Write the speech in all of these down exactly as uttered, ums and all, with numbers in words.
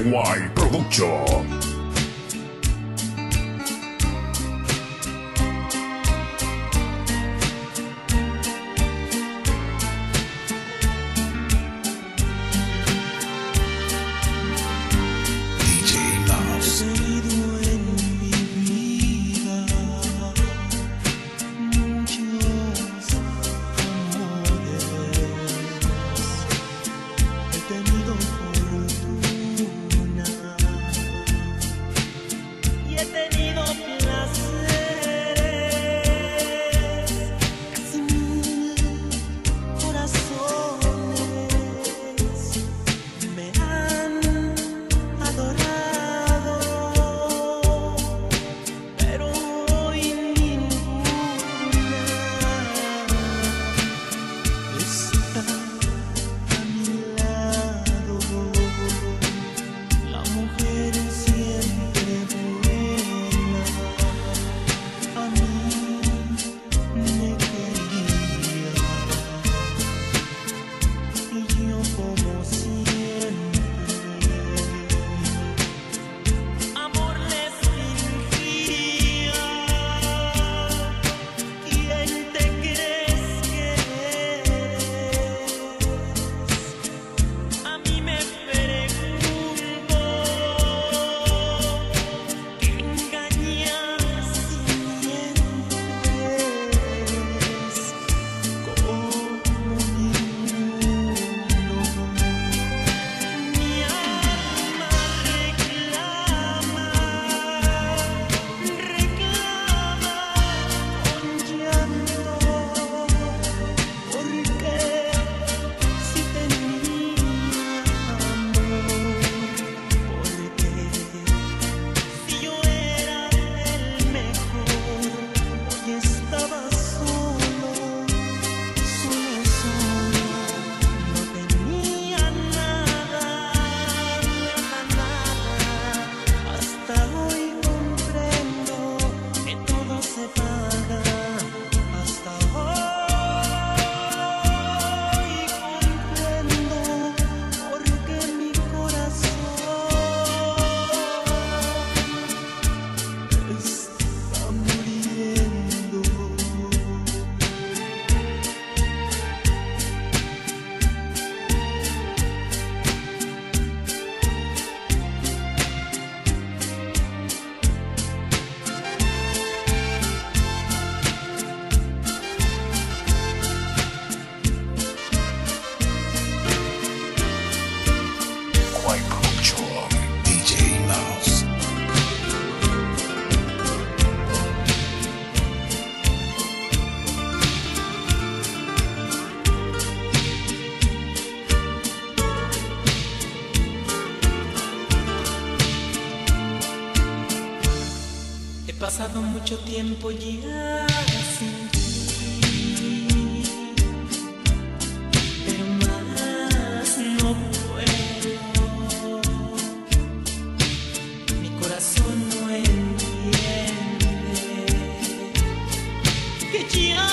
Y Production. He pasado mucho tiempo ya sin ti, pero más no puedo. Mi corazón no entiende que ya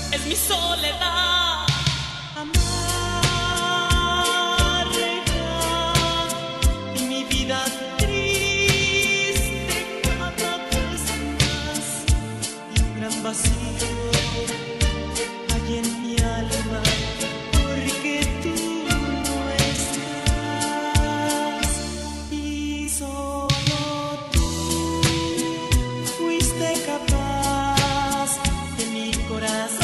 es mi soledad. Y mi vida triste cada vez más, y un gran vacío hay en mi alma, porque tú no estás, y solo tú fuiste capaz de mi corazón.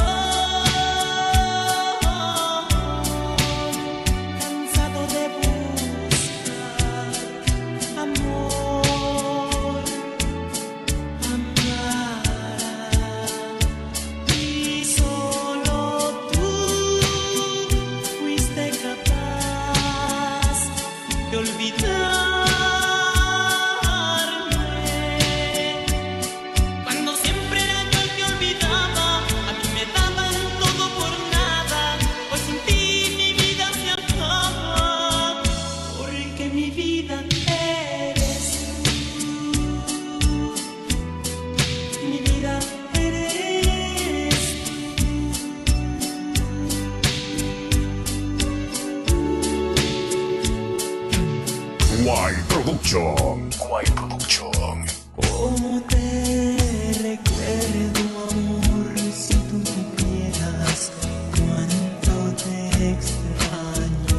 Quay Production. Quay Production. ¿Cómo te recuerdo, amor? Si tú supieras cuánto te extraño.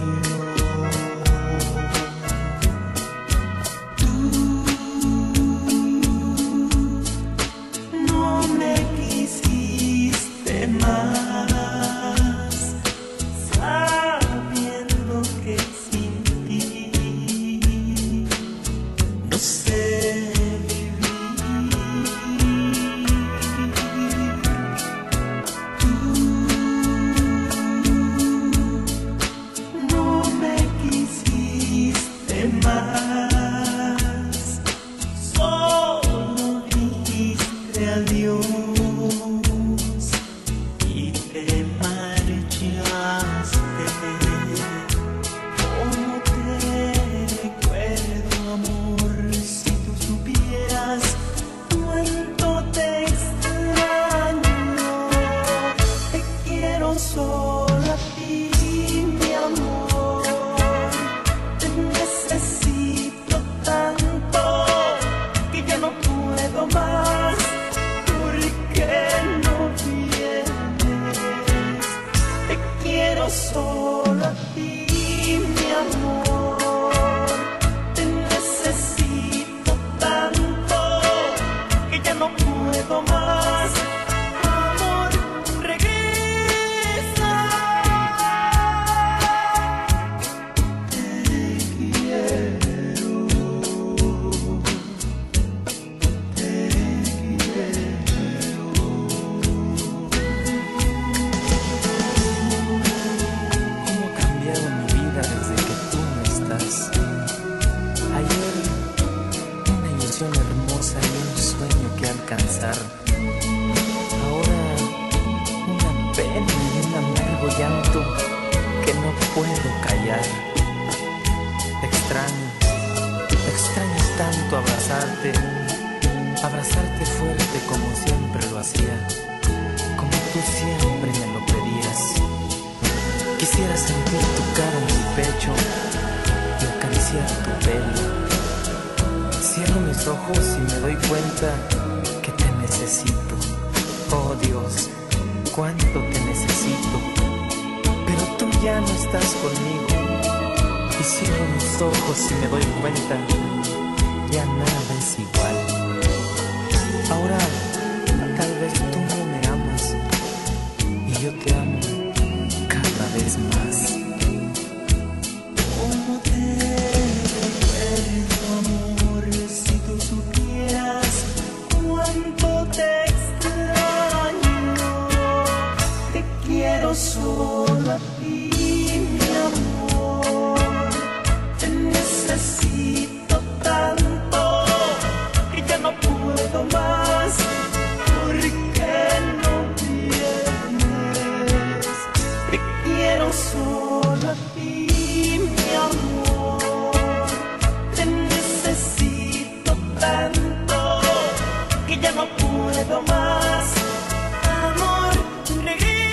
Tú no me quisiste más, sabiendo que sin ti no sé vivir. Tú no me quisiste más, solo dijiste adiós y te marchaste. ¿Cómo te recuerdo, amor? Si tú supieras cuánto te extraño. Te quiero solo a ti, mi amor. Te necesito tanto que ya no puedo más. ¿Por qué no vienes? Te quiero solo a ti, mi amor. Te necesito tanto que ya no puedo más. Amor, regresa. Te quiero, te quiero. ¿Cómo ha cambiado mi vida desde que tú no estás? Ayer una ilusión hermosa y un sueño que alcanzar. Ahora una pena y un amargo llanto que no puedo callar. Te extraño, te extraño tanto abrazarte, abrazarte fuerte como siempre lo hacía, como tú siempre me lo pedías. Quisiera sentir tu cara en mi pecho y acariciar tu pelo. Cierro mis ojos y me doy cuenta que te necesito. Oh Dios, cuánto te necesito. Pero tú ya no estás conmigo. Y cierro mis ojos y me doy cuenta, ya nada es igual. Ahora tal vez tú no me amas y yo te amo cada vez más. ¿Cómo te recuerdo, amor? Si tú supieras cuánto te extraño. Te quiero solo a ti, mi amor. Te necesito tanto que ya no puedo más. ¿Por qué no vienes? Te quiero solo a ti, mi amor. Te necesito tanto que ya no puedo más. Amor, regresa.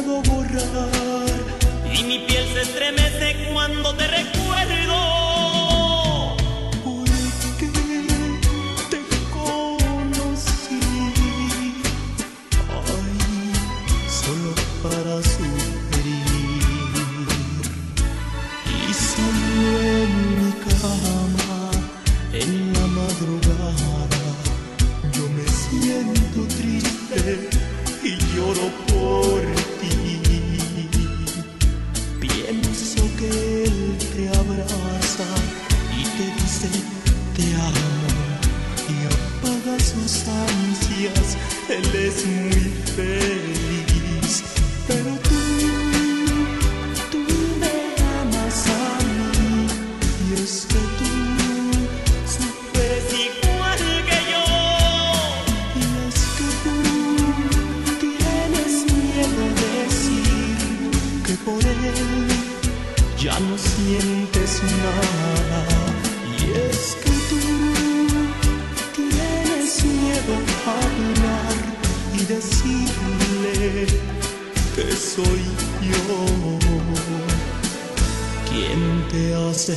puedo borrar. Y mi piel se estremece cuando te recuerdo. Porque te conocí, ay, solo para sufrir. Y solo en mi cama, en la madrugada, yo me siento triste y lloro por ti. Pienso que él te abraza y te dice te amo y apaga sus ansias. Él es muy feliz, pero tú, tú me amas a mí. Y es que tú sufres igual que yo. Y es que tú tienes miedo de decir que por él ya no sientes nada. Y es que tú tienes miedo a hablar y decirle que soy yo quien te hace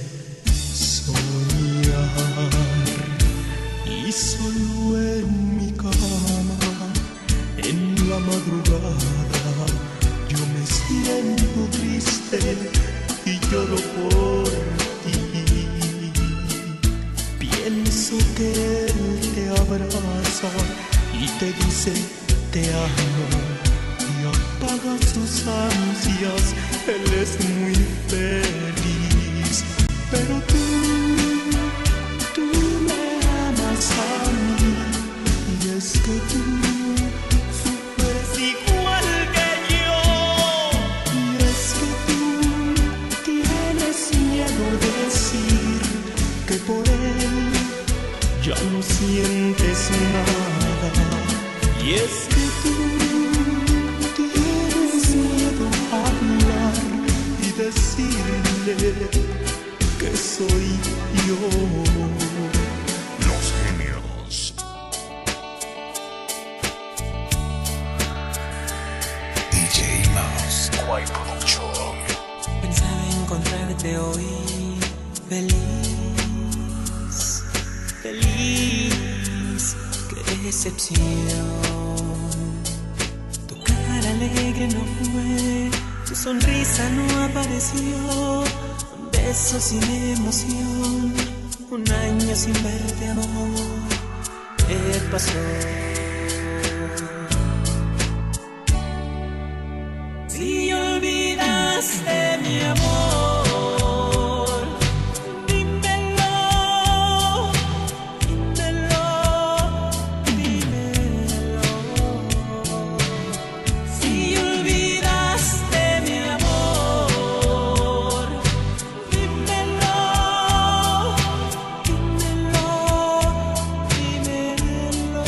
soñar. Y solo en mi cama, en la madrugada, yo me siento triste y lloro por ti. Pienso que él te abraza y te dice te amo y apaga sus ansias. Él es muy feliz, pero tú, tú me amas a mí. Y es que tú Sufres igual que yo. Y es que tú tienes miedo de decir que por él ya no sientes nada. Y es que tú tienes miedo a hablar y decirle que soy yo. Los genios. D J Mouse. Guay Production. Pensaba encontrarte hoy feliz, feliz, qué decepción. Tu cara alegre no fue, tu sonrisa no apareció, besos sin emoción, un año sin verte amor, ¿qué pasó? Si olvidaste mi amor, dímelo, dímelo, dímelo. Si olvidaste mi amor, dímelo, dímelo, dímelo.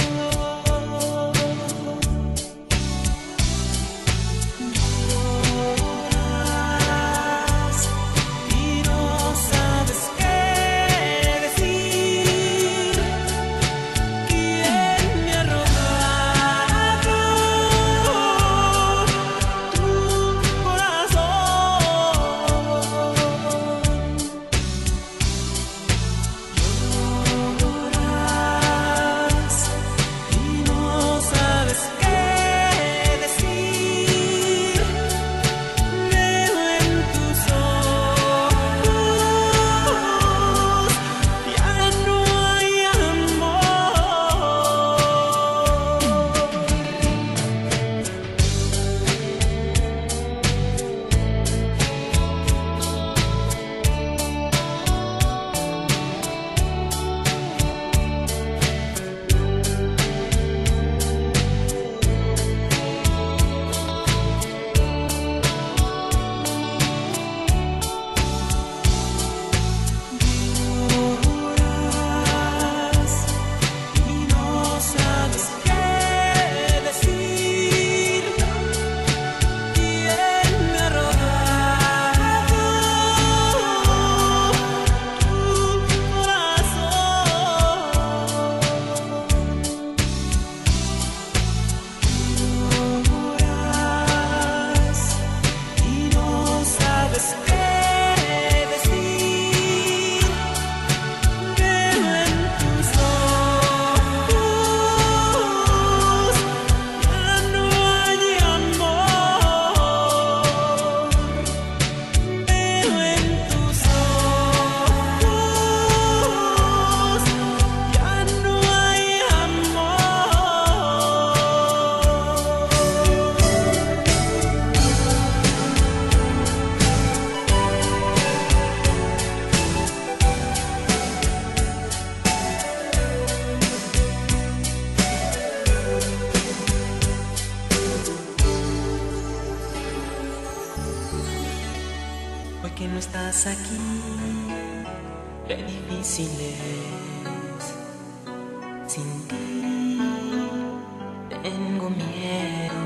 que no estás aquí, qué difícil es. Sin ti tengo miedo.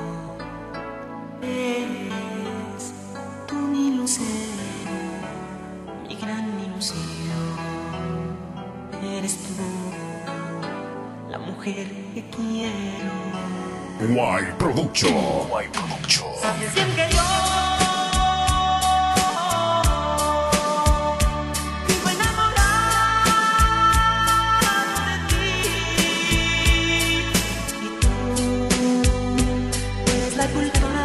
Eres tú mi lucero, mi gran ilusión. Eres tú la mujer que quiero. White Production. White Production. Sabes bien que yo vivo enamorado de ti, y tú eres la culpable